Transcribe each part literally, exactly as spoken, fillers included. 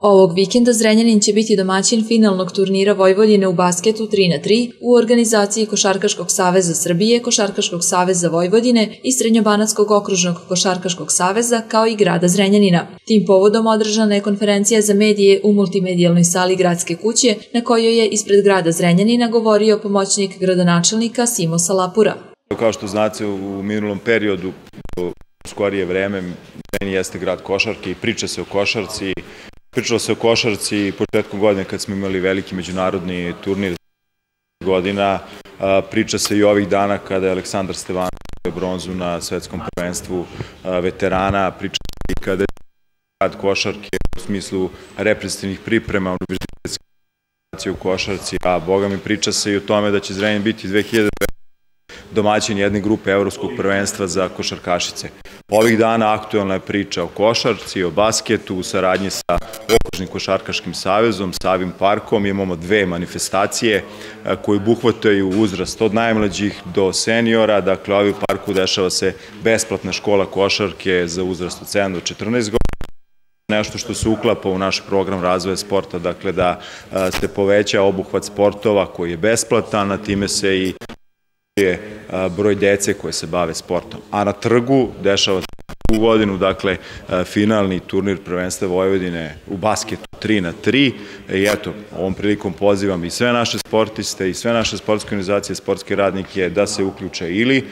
Ovog vikenda Zrenjanin će biti domaćin finalnog turnira Vojvodine u basketu tri na tri u organizaciji Košarkaškog saveza Srbije, Košarkaškog saveza Vojvodine i Srednjobanatskog okružnog košarkaškog saveza, kao i grada Zrenjanina. Tim povodom održana je konferencija za medije u multimedijalnoj sali Gradske kuće, na kojoj je ispred grada Zrenjanina govorio pomoćnik gradonačelnika Simo Salapura. Kao što znate, u minulom periodu, u skorije vreme, meni jeste grad košarke i priča se o košarci. Pričalo se o košarci početkom godine kad smo imali veliki međunarodni turnir godina. Priča se i ovih dana kada je Aleksandar Stevanović dobio bronzu na svetskom prvenstvu veterana. Priča se i kada je grad košarke u smislu reprezentativnih priprema univerzitetske organizacije u košarci. A boga mi priča se i o tome da će Zrenjanin biti dve hiljade devetnaeste. domaćin jedne grupe Evropskog prvenstva za košarkašice. Ovih dana aktuelna je priča o košarci, o basketu, u saradnji sa Okružnim košarkaškim savezom, sa Avim parkom. Imamo dve manifestacije koje obuhvataju uzrast od najmlađih do seniora. Dakle, u Avim parku dešava se besplatna škola košarke za uzrast od sedam do četrnaest godina. Nešto što se uklapa u naš program razvoja sporta, dakle da se poveća obuhvat sportova koji je besplatan, a time se i je broj dece koje se bave sportom. A na trgu dešava se u godinu, dakle, finalni turnir prvenstva Vojvodine u basketu tri na tri. I eto, ovom prilikom pozivam i sve naše sportiste i sve naše sportske organizacije, sportske radnike da se uključe ili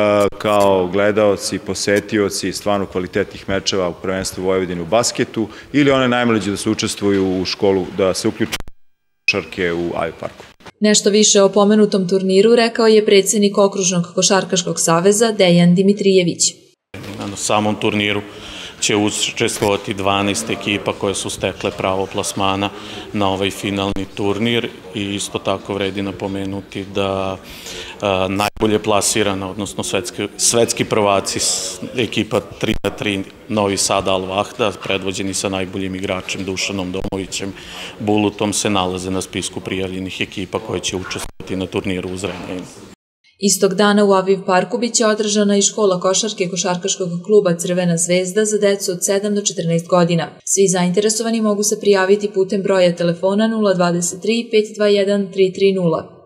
kao gledaoci, posetioci stvarno kvalitetnih mečeva u prvenstvu Vojvodine u basketu, ili one najmlađe da se učestvuju u školu, da se uključe košarke u Avi parku. Nešto više o pomenutom turniru rekao je predsjednik Okružnog košarkaškog saveza Dejan Dimitrijević. Na samom turniru će učestvovati dvanaest ekipa koje su stekle pravo plasmana na ovaj finalni turnir i isto tako vredi napomenuti da najbolje plasirana, odnosno svetski prvaci ekipa tri na tri Novi Sad Al-Vahda, predvođeni sa najboljim igračem Dušanom Domovićem Bulutom, se nalaze na spisku prijavljenih ekipa koje će učestvovati na turniru u Zrenjaninu. Istog dana u Aviv parku biće održana i škola košarke košarkaškog kluba Crvena zvezda za decu od sedam do četrnaest godina. Svi zainteresovani mogu se prijaviti putem broja telefona nula dvadeset tri pet dva jedan tri tri nula.